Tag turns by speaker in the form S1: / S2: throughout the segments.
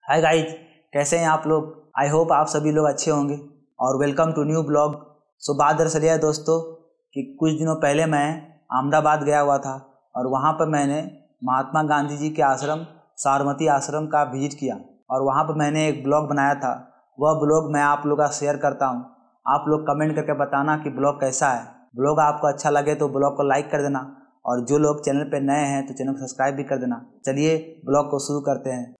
S1: Hi guys, कैसे हैं आप लोग। आई होप आप सभी लोग अच्छे होंगे और welcome to new blog. So बात दरअसल यह है दोस्तों कि कुछ दिनों पहले मैं अहमदाबाद गया हुआ था और वहाँ पर मैंने महात्मा गांधी जी के आश्रम साबरमती आश्रम का विजिट किया और वहाँ पर मैंने एक ब्लॉग बनाया था। वह ब्लॉग मैं आप लोग का शेयर करता हूँ। आप लोग कमेंट करके बताना कि ब्लॉग कैसा है। ब्लॉग आपको अच्छा लगे तो ब्लॉग को लाइक कर देना और जो लोग चैनल पर नए हैं तो चैनल को सब्सक्राइब भी कर देना। चलिए ब्लॉग को शुरू करते हैं।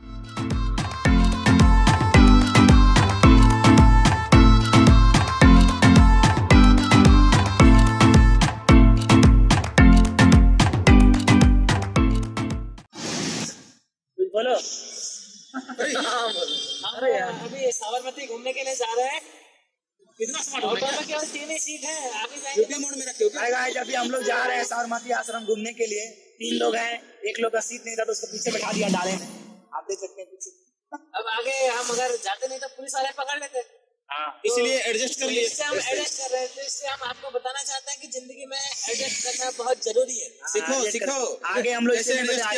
S2: बोलो।
S3: अरे यार अभी साबरमती घूमने के लिए जा रहे हैं। कितना स्मार्ट होटल में केवल 3 ही सीट है। आगे जाएंगे मोड में रखिए।
S2: गाइस अभी हम लोग जा रहे हैं साबरमती आश्रम घूमने के लिए। 3 लोग हैं, एक लोग का सीट नहीं था तो उसको पीछे बैठा दिया डाले में। आप देख सकते हैं पीछे।
S3: अब आगे हम अगर जाते नहीं तो पुलिस वाले पकड़ लेते।
S2: इसलिए एडजस्ट कर लिए।
S3: इससे हम एडजस्ट कर रहे थे। इससे हम आपको बताना चाहते हैं कि जिंदगी में एडजस्ट करना बहुत जरूरी है।
S2: सीखो आगे हम लोग ऐसे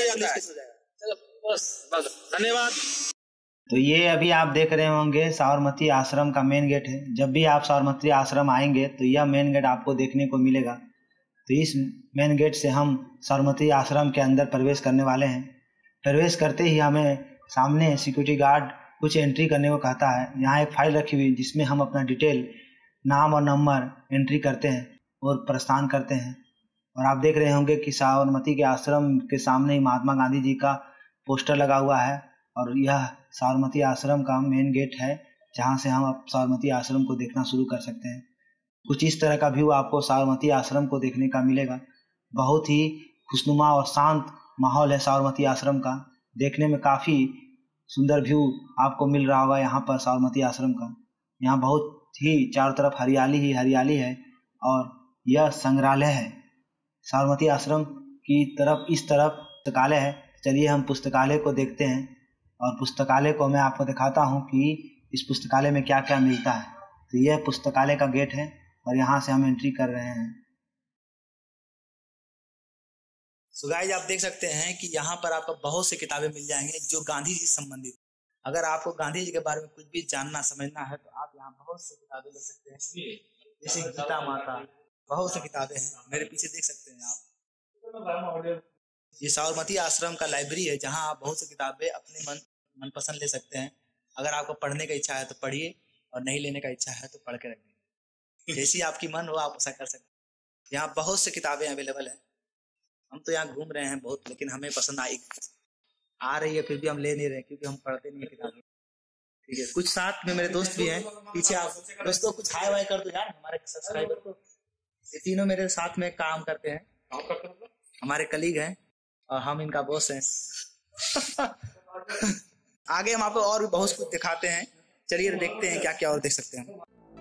S2: धन्यवाद।
S1: तो ये अभी आप देख रहे होंगे साबरमती आश्रम का मेन गेट है। जब भी आप साबरमती आश्रम आएंगे तो यह मेन गेट आपको देखने को मिलेगा। तो इस मेन गेट से हम साबरमती आश्रम के अंदर प्रवेश करने वाले हैं। प्रवेश करते ही हमें सामने सिक्योरिटी गार्ड कुछ एंट्री करने को कहता है। यहाँ एक फाइल रखी हुई जिसमें हम अपना डिटेल, नाम और नंबर एंट्री करते हैं और प्रस्थान करते हैं। और आप देख रहे होंगे कि साबरमती के आश्रम के सामने ही महात्मा गांधी जी का पोस्टर लगा हुआ है और यह साबरमती आश्रम का मेन गेट है जहां से हम साबरमती आश्रम को देखना शुरू कर सकते हैं। कुछ इस तरह का व्यू आपको साबरमती आश्रम को देखने का मिलेगा। बहुत ही खुशनुमा और शांत माहौल है साबरमती आश्रम का। देखने में काफ़ी सुंदर व्यू आपको मिल रहा होगा यहाँ पर साबरमती आश्रम का। यहाँ बहुत ही चारों तरफ हरियाली ही हरियाली है और यह संग्रहालय है। साबरमती आश्रम की तरफ इस तरफ पुस्तकालय है। चलिए हम पुस्तकालय को देखते हैं और पुस्तकालय को मैं आपको दिखाता हूं कि इस पुस्तकालय में क्या क्या मिलता है। तो यह पुस्तकालय का गेट है और यहाँ से हम एंट्री कर रहे हैं।
S4: सो गाइस आप देख सकते हैं कि यहाँ पर आपको बहुत सी किताबें मिल जाएंगे जो गांधी जी से संबंधित। अगर आपको गांधी जी के बारे में कुछ भी जानना समझना है तो आप यहाँ बहुत सी किताबें ले सकते हैं। जैसे गीता माता, बहुत सी किताबें हैं। मेरे पीछे देख सकते हैं आप। ये साबरमती आश्रम का लाइब्रेरी है जहाँ आप बहुत सी किताबें अपने मनपसंद ले सकते हैं। अगर आपको पढ़ने का इच्छा है तो पढ़िए और नहीं लेने का इच्छा है तो पढ़ के रखिए। जैसी आपकी मन हो आप ऐसा कर सकते हैं। यहाँ बहुत सी किताबें अवेलेबल है। हम तो यहाँ घूम रहे हैं बहुत, लेकिन हमें पसंद आ रही है फिर भी हम ले नहीं रहे क्योंकि हम पढ़ते नहीं है किताबें। ठीक है, कुछ साथ में मेरे दोस्त भी हैं पीछे। आप दोस्तों कुछ हाय वाय कर दो यार हमारे सब्सक्राइबर को। ये तीनों मेरे साथ में काम करते हैं, हमारे कलीग हैं और हम इनका बॉस हैं। आगे हम आपको और भी बहुत कुछ दिखाते हैं। चलिए देखते हैं क्या क्या और देख सकते हैं।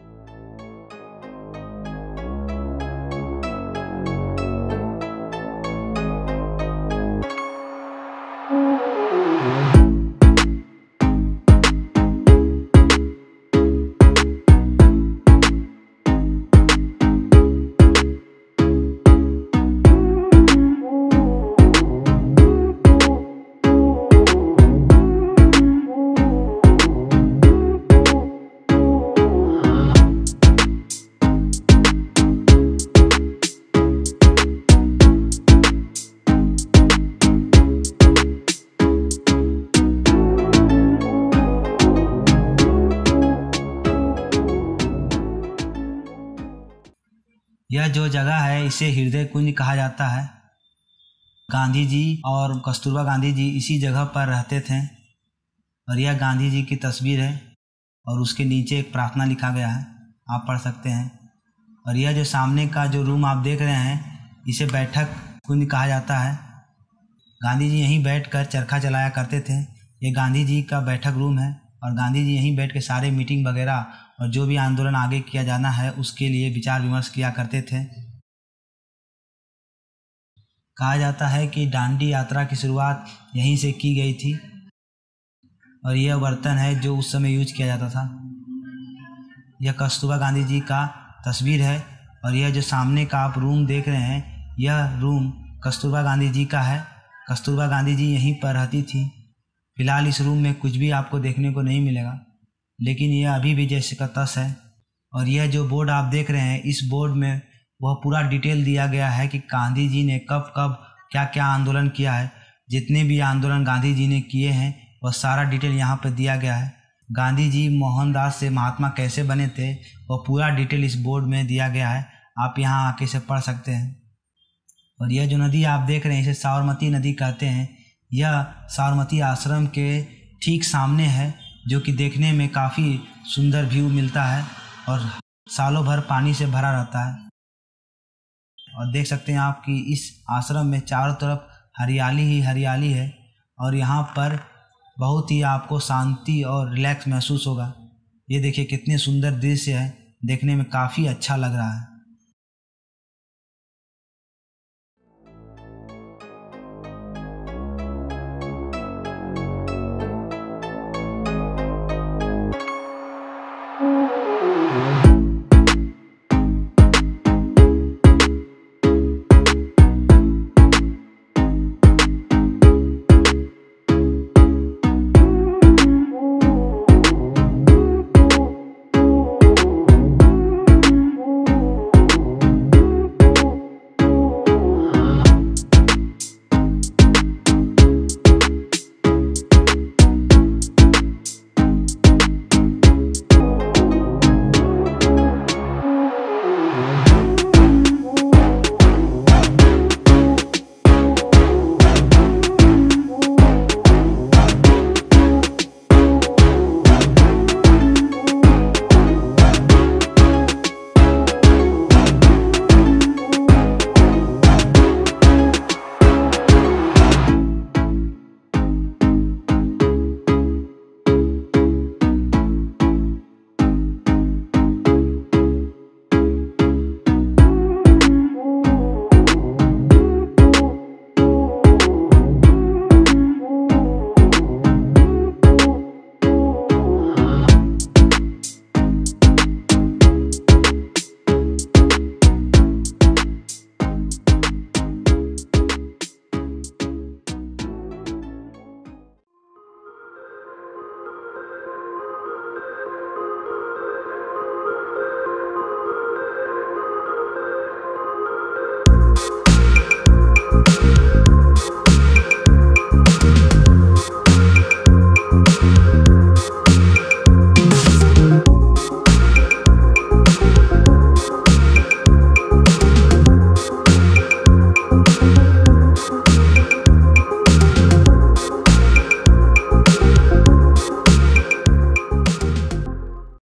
S1: यह जो जगह है इसे हृदय कुंज कहा जाता है। गांधी जी और कस्तूरबा गांधी जी इसी जगह पर रहते थे और यह गांधी जी की तस्वीर है और उसके नीचे एक प्रार्थना लिखा गया है, आप पढ़ सकते हैं। और यह जो सामने का जो रूम आप देख रहे हैं इसे बैठक कुंज कहा जाता है। गांधी जी यहीं बैठकर चरखा चलाया करते थे। ये गांधी जी का बैठक रूम है और गांधी जी यहीं बैठ के सारे मीटिंग वगैरह और जो भी आंदोलन आगे किया जाना है उसके लिए विचार विमर्श किया करते थे। कहा जाता है कि दांडी यात्रा की शुरुआत यहीं से की गई थी और यह बर्तन है जो उस समय यूज किया जाता था। यह कस्तूरबा गांधी जी का तस्वीर है और यह जो सामने का आप रूम देख रहे हैं यह रूम कस्तूरबा गांधी जी का है। कस्तूरबा गांधी जी यहीं पर रहती थी फिलहाल इस रूम में कुछ भी आपको देखने को नहीं मिलेगा, लेकिन यह अभी भी जैसे का तस है। और यह जो बोर्ड आप देख रहे हैं, इस बोर्ड में वह पूरा डिटेल दिया गया है कि गांधी जी ने कब कब क्या क्या आंदोलन किया है। जितने भी आंदोलन गांधी जी ने किए हैं वह सारा डिटेल यहाँ पर दिया गया है। गांधी जी मोहनदास से महात्मा कैसे बने थे वह पूरा डिटेल इस बोर्ड में दिया गया है। आप यहाँ आके से पढ़ सकते हैं। और यह जो नदी आप देख रहे हैं इसे साबरमती नदी कहते हैं। यह साबरमती आश्रम के ठीक सामने है, जो कि देखने में काफ़ी सुंदर व्यू मिलता है और सालों भर पानी से भरा रहता है। और देख सकते हैं आप कि इस आश्रम में चारों तरफ हरियाली ही हरियाली है और यहाँ पर बहुत ही आपको शांति और रिलैक्स महसूस होगा। ये देखिए कितने सुंदर दृश्य है, देखने में काफ़ी अच्छा लग रहा है।